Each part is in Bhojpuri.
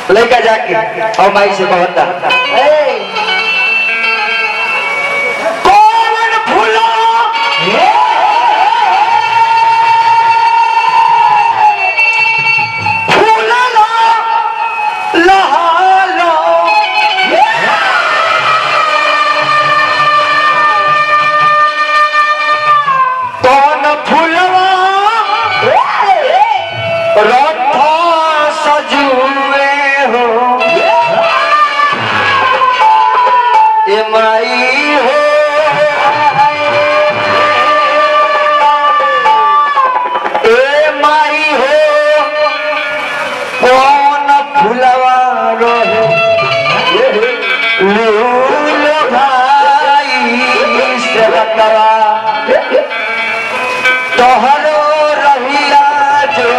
लड़का जाके और माई से कहता कौन फूलो फूला लहालो कौन फूलवा रथ सजुए हो ए माई हो ए माई हो कौन फुलवा रहे लूल भाई से बतवा तोहरो रहिया जो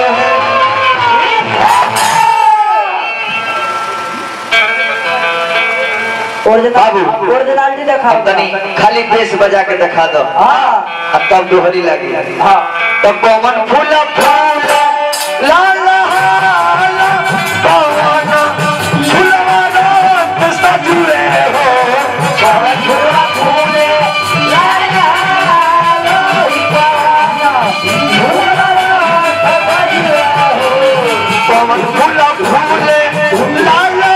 ओरिजिनलिटी दिखा तनी खाली बेस बजा के दिखा दो अब तब दोहरी लगी तब कौन फूल फूल ला ला ला कौन फूलवा रथ सजुए हो कौन फूल फूल ला ला ला कौन फूल फूल ला ला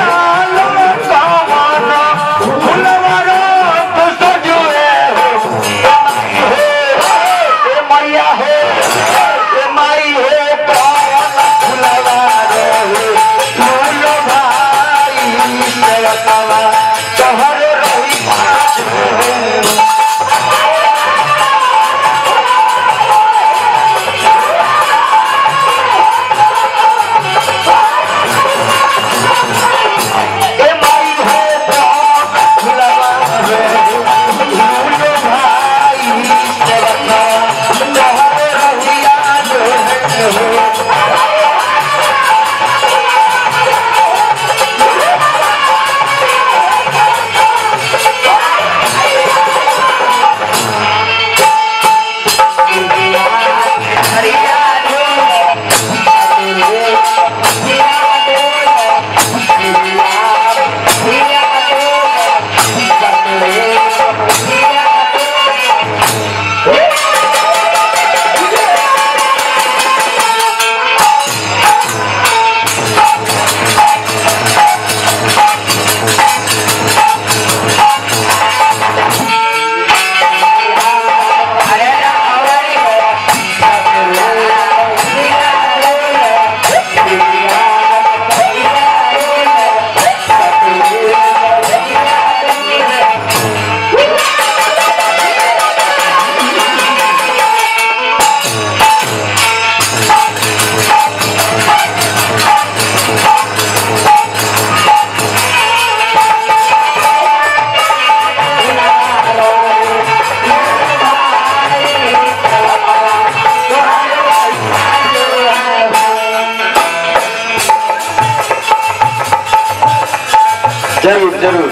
जरूर जरूर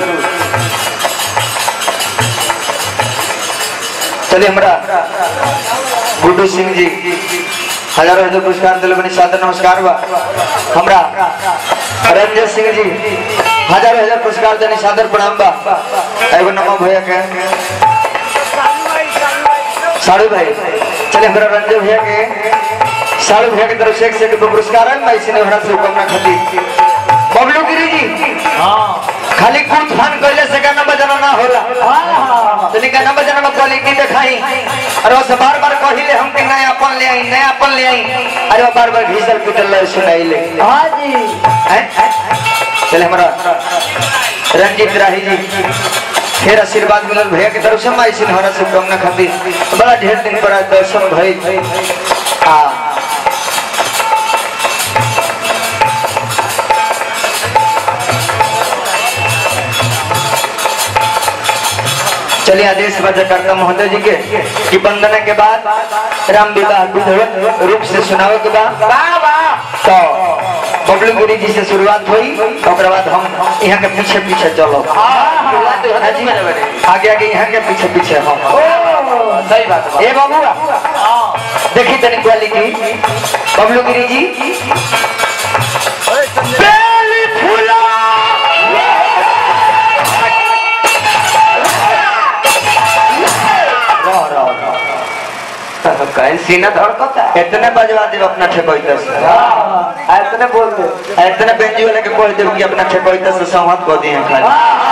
चलिए हमारा गुड्डू सिंह जी हजारों हजार पुरस्कार दिल बनी सादर नमस्कार बा हमरा रंजन सिंह जी हजारों हजार पुरस्कार देने सादर प्रणाम बा एगो नमा भैया के साड़ू भाई चलिए हमारा रंजन भैया के साड़ू भैया की तरफ से एक पुरस्कार है मैं इसने हमारा शुभकामना खाती बबलू गिरी जी खाली कूद फान कहले से गाना बजाना ना होला तनी गाना बजाना में क्वालिटी दिखाई अरे वो बार बार कहिले हम के नया अपन ले आई अरे वो बार बार घिसल पिटल सुनाई ले हां जी चले हमारा रंजीत राही जी फिर आशीर्वाद मिलल भैया की तरफ से मैं इसी हमारा शुभकामना खाती बड़ा ढेर दिन पर दर्शन भई चलिए आदेश करता महोदय जी के कि वंदना के बाद राम विवाह विधिवत रूप से सुनावे के बाद तो बबलू गिरी जी से शुरुआत हुई और बाद हम यहाँ के पीछे पीछे चलो आगे आगे यहाँ के पीछे पीछे हम सही बात है बाबू देखी तनी क्वालिटी बबलू गिरी जी सीना धड़कता है। इतने बजवा दे अपना ठेकोइता से इतने बोल दे, इतने बेंजी वाले के कह दे कि अपना ठेकोइता से संहत कर दिए खाली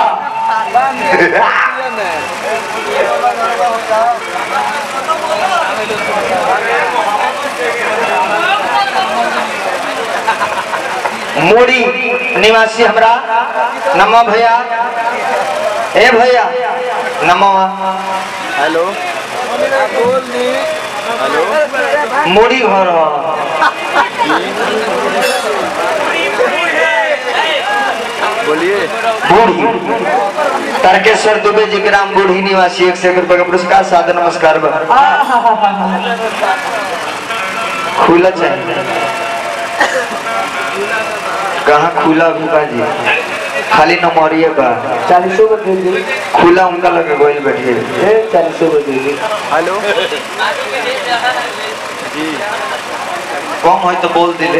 मोड़ी निवासी हमरा नमो भैया ए भैया नमो हेलो हेलो मोड़ी घर बोलिए। बूढ़ी तारकेश्वर दुबे जी ग्राम बूढ़ी निवासी 100 रुपए का पुरस्कार सादर नमस्कार खुला चाहिए कहाँ खुला भी बाजी खाली नंबरिए बा 40 को दे दे, खुला उनका लगे गोइल बैठे 40 को दे दे। हेलो जी कम हो तो बोल दिले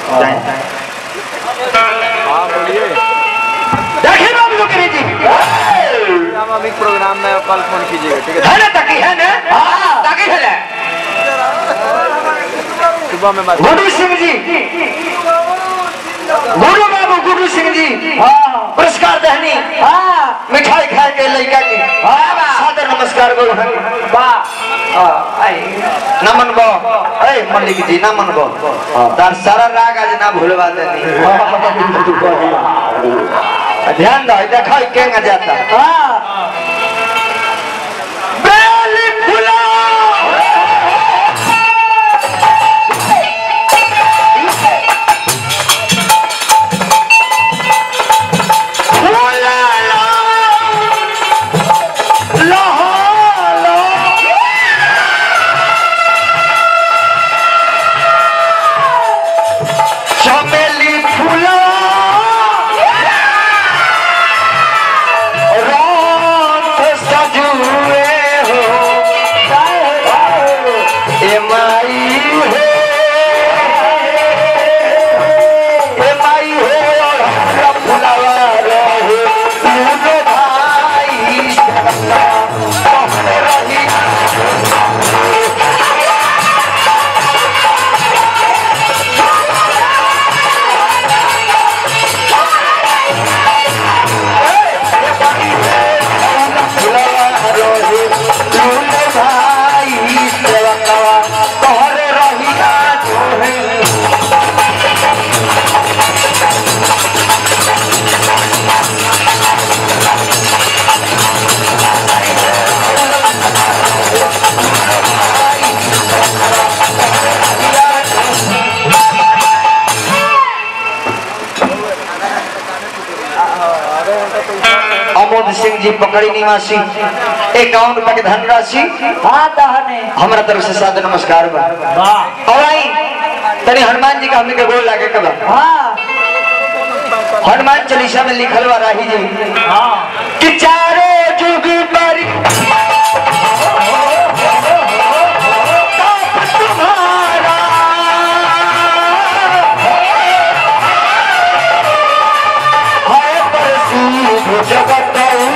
हाँ बोलिए। देखिए बाबू लोग जी हम अभी प्रोग्राम में कल फोन कीजिएगा ठीक है। है ना ताकि है ना ताकि है ना सुबह में बात। गुरु सिंह जी गुरु बाबू गुरु सिंह जी पुरस्कार दहनी मिठाई खाए के लड़का के सादर नमस्कार गो नमन बो ए मल्लिक जी नमन बो तार सारा राग आज ना भूलवा देनी ध्यान दो देखो केंगा जाता बेली फुला सिंह जी पकड़ी निवासी 51 रुपए के धनराशि हमारा तरफ से सादर नमस्कार तनी हनुमान जी का हमने के गोल लागे कब हनुमान चालीसा में लिखल बा राही जी कि चारों जुग पर तुम्हारा है प्रसिद्ध जगत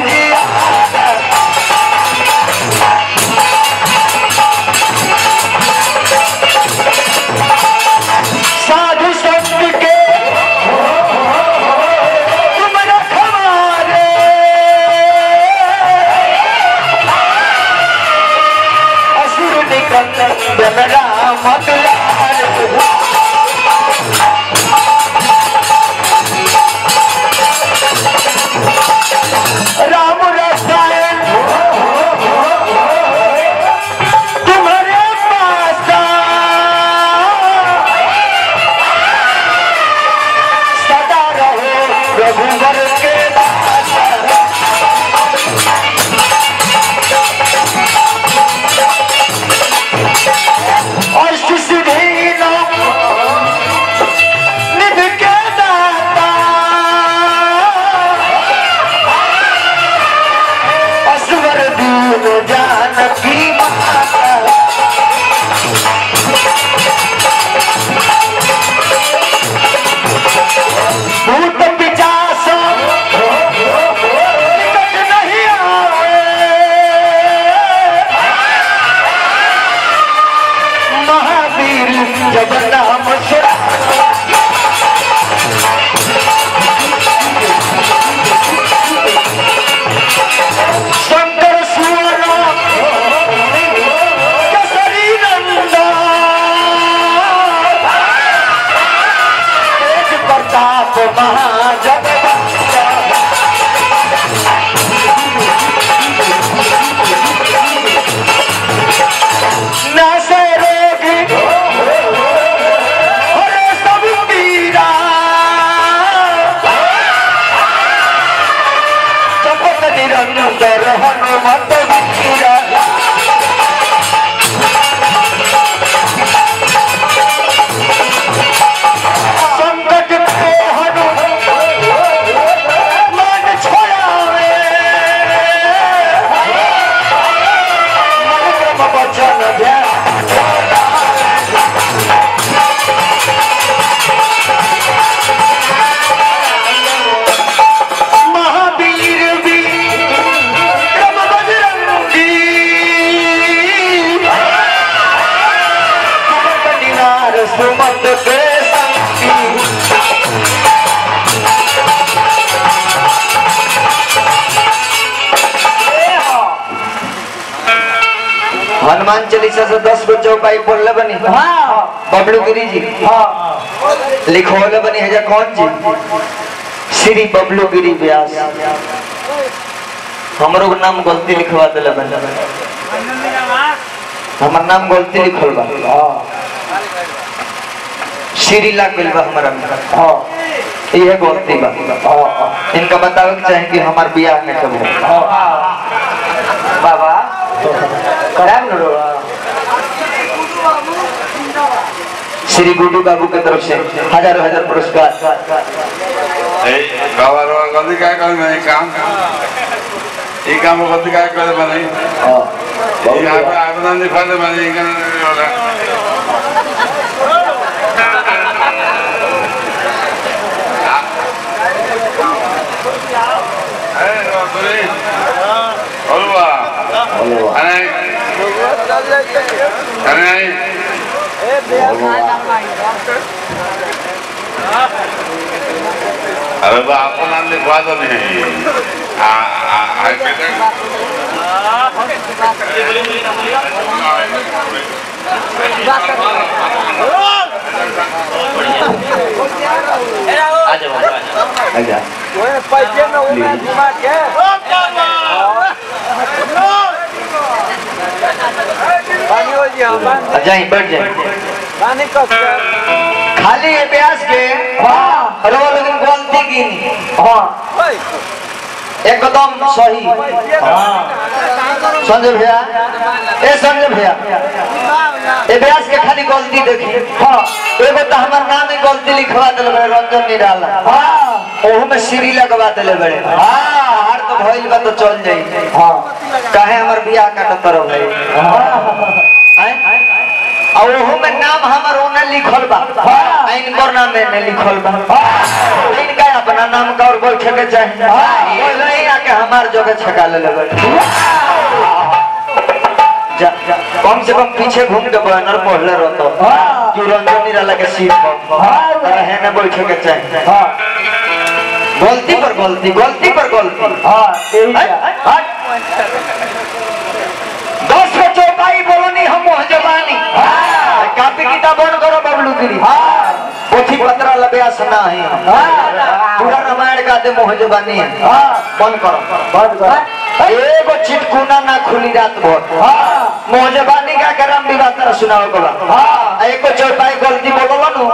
साधु संत के तुम रखवारे असुर निकंदन राम राम रसायन तुम्हारे पास सदा रहो रघुवर के अष्ट सिद्धि निधि के दाता असवर दीन जानकी माता भूत पिचासा ताप महाजग न से रोग अरे सब पीरा जपत निरंतर हनुमत वीरा संकट को मन छोड़ावे मन क्रम वचन ध्यान महावीर विक्रम बजरंगी सुमत निवार सुमत के संगी हनुमान चालीसा से 10 गो चौपाई बोलले बनी बबलू गिरी जी लिखोले बनी है कौन जी श्री बबलू गिरी व्यास हमरो नाम गलती लिखवा दिले बनी हमर नाम गलती लिखल बा श्री लाग गइल बा हमरा में ये गलती बा इनका बतावे के चाहे कि हमार बियाह में कब बाबा कराम नो श्री गुड्डू बाबू के तरफ से हजारों हजार पुरस्कार बाबा रो गलती काय कर नहीं काम ये काम गलती काय करे बने यहाँ पे आवेदन लिखाते बने ये करने वाला अरे बा आपको नाम लिखवा दो नहीं पैसे में उन्हें घुमा के जाए बैठ जाए खाली अभ्यास के लेकिन गलती की एकदम सही संजय भैया ए संजय भैया अभ्यास के खाली गलती देखी एगो तो हमार नाम में गलती लिखवा दिले बड़े रंजन निराला ओहू में श्री लगवा दिले बड़े हार तो भइल बा तो चल जाई काहे हमर बियाह काटत रहो भाई और ओहू में नाम हमर ओने लिखल बा इनकर नाम में नहीं लिखल बा इनका अपना नाम का और बैठे के चाहिए ओए नहीं आके हमार जगह छका ले लेबे कम से कम पीछे घूम के बैनर पढ़ले रहतो कि रंजन निराला के सीट पर रहे न बैठे के चाहिए गलती पर गलती गलती पर गलती 10 को चौपाई बोलनी हम जबानी कापी किताब बंद करो बबलू गिरी पोथी पत्रा लबे सुना है पूरा रामायण का दे मोह जबानी बंद करो एगो चिटकुना ना खुली रात भर मोह जबानी का करम विवाह तरह सुनाओ बला एको चौपाई गलती बोललो नु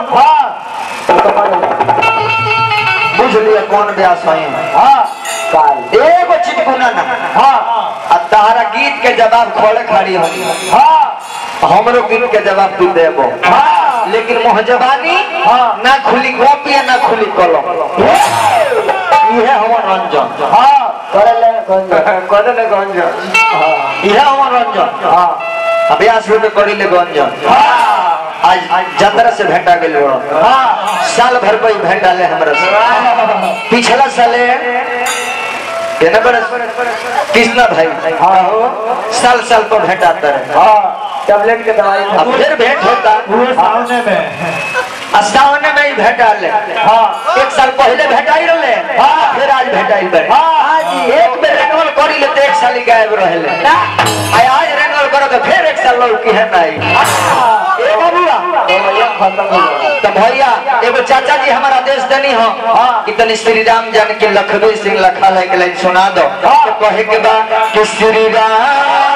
बुझ लिया कौन व्यास है काल एगो चिटकुना ना आ तारा गीत के जवाब खोले खड़ी हो हमरो गीत के जवाब तू देबो लेकिन मोह जबानी ना खुली कॉपी ना खुली कलम ये हमर रंजन करले गंजन ये हमर रंजन अभ्यास में करिले गंजन आज जतरा से भेटा गेल साल भर कोई भेटा ले हमरा से पिछला साले केना बरस कृष्णा भाई साल साल पर भेटाता है टैबलेट के दवाई अब फिर भेंट होता सामने में सामने में ही भेटा ले एक साल पहले भेटाई रहे फिर आज भेटाई बे एक बेर रेनवल करी ले तो एक साल गायब रहले आज रेनवल करो तो फिर एक साल लौकी है नहीं ए बाबूआ तो भैया एगो चाचा जी हमारा देश तनी हो इतनी श्री राम जान के लखनऊ सिंह लखा है के लाइन सुना दो तो कहे के बा कि श्री राम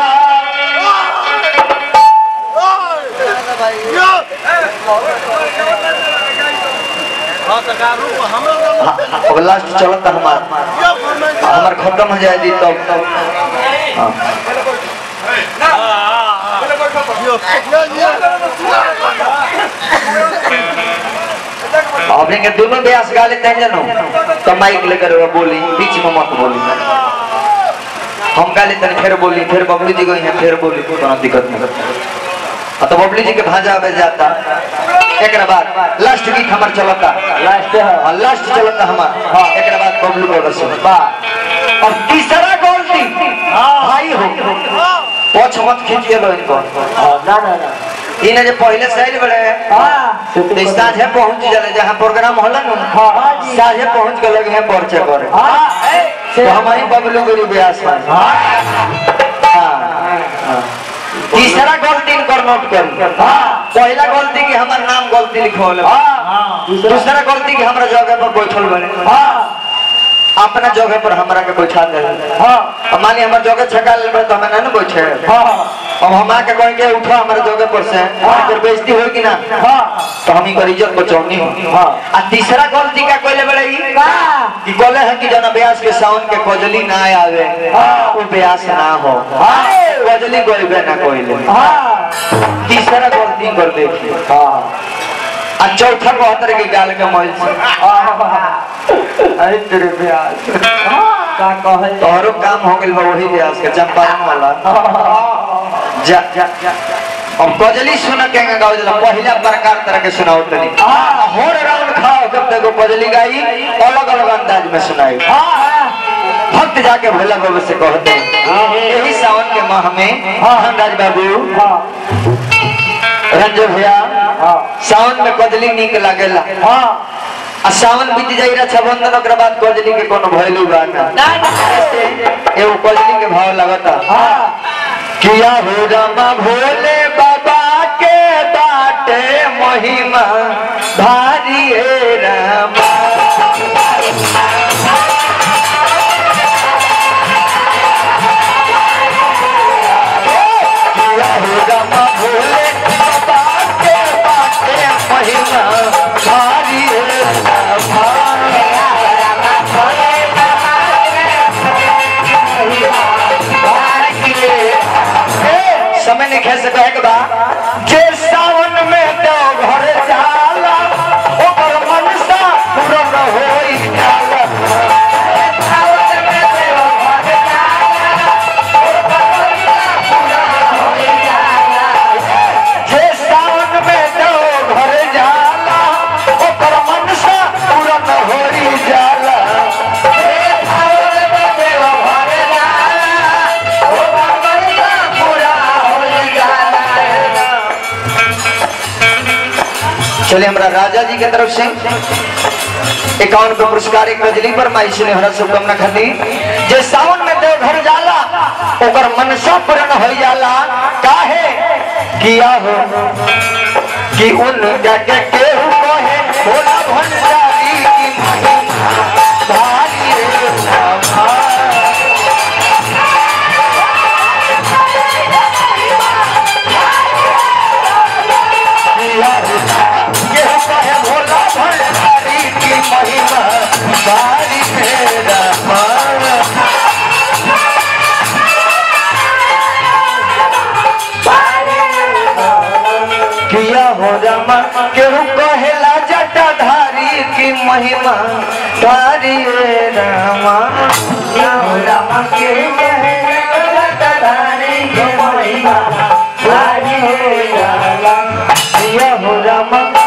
अब लास्ट चलता हमार खत्म हो जाए दी तब अपने के दोनों ब्यास गा लेते हैं जनो तो माइक लेकर बोली बीच में मत बोली हम गा लेते हैं फिर बोली फिर बबलू जी गई हैं फिर बोली कोई दिक्कत नहीं तो बबलू जी के भाजा बज जाता एक बाद लास्ट गीत हमार चलता लास्ट चलता हमार एक बाद बबलू को रस और तीसरा गलती भाई हो पोछ मत खींचिए लो इनको ना ना ना इन्हें जो पहले साइड बड़े तो साझे पहुंच जाले जहाँ प्रोग्राम होला ना साझे पहुंच के लगे हैं पर्चे करे तो हमारी बबलू गुरु ब्यास तीसरा गलती कर नोट कर पहला गलती की हमारा नाम गलती लिखो दूसरा गलती की हमारा जगह पर बैठल बने अपना जगह पर हमरा के बैठा दे मानी हमारे जगह छका ले तो हमें ना बैठे अब हम आके कह के उठो हमारे जगह पर से फिर बेइज्जती हो कि ना तो हम ही कर इज्जत बचानी आ तीसरा गलती का कोई ले बड़े कि बोले है कि जना ब्यास के साउंड के कोजली ना आवे वो ब्यास ना हो कोजली कोई बे ना कोई ले तीसरा गलती कर देखिए आ चौथा बहत्तर के गाल के मोल से अरे तेरे ब्यास का कहे तोहरो काम हो गेल वही ब्यास के चंपारण वाला जा जा जा अब कोजली सुन के गाओ जला पहला प्रकार तरह के सुनाओ तनी होर राउंड खाओ जब तक कोजली गाई अलग अलग अंदाज में सुनाई भक्त जाके भोला बाबू से कहते यही सावन के माह में राज बाबू रंजो भैया सावन में कोजली नीक लागेला आ सावन बीत जाई रक्षाबंधन ओकरा बाद कोजली के कोनो वैल्यू बा ना एगो कोजली के भाव लगता किया हो रामा भोले बाबा के बाटे महिमा भारी है रामा किया हो रामा भोले बाबा के बाटे महिमा भारी है रामा समय नहीं खेल सके है बा जे सावन में तो घर जाला ओकर मनसा पूरा होई जाला सावन में तो घर जाला ओकर मनसा पूरा होई जाला जे सावन में तो घर जाला ओकर मनसा पूरा होई जाला चलिए हमारा राजा जी की तरफ से 51 पे पुरस्कार एक कजली पर माई से हमारा शुभकामना खाती जे सावन में देव घर जाला ओकर मनसा पूर्ण हो जाला काहे किया हो कि उन के केहू कहे भोला भंडारी की महिमा भारी है भोला भंडारी की महिमा भारी है रामा किया हो रामा केहू कहेला जटाधारी की महिमा भारी है रामा किया हो रामा केहू कहेला जटाधारी की महिमा भारी है रामा किया हो रामा